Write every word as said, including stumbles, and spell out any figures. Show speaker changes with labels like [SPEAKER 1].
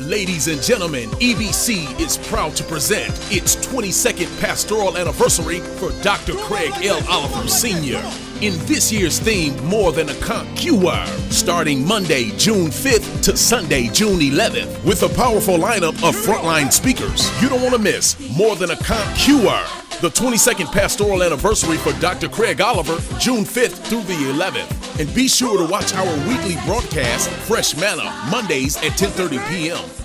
[SPEAKER 1] Ladies and gentlemen, E B C is proud to present its twenty-second pastoral anniversary for Doctor Craig L. Oliver Senior In this year's theme, More Than a Conqueror, starting Monday, June fifth to Sunday, June eleventh, with a powerful lineup of frontline speakers. You don't want to miss More Than a Conqueror, the twenty-second pastoral anniversary for Doctor Craig Oliver, June fifth through the eleventh. And be sure to watch our weekly broadcast, Fresh Manna, Mondays at ten thirty p m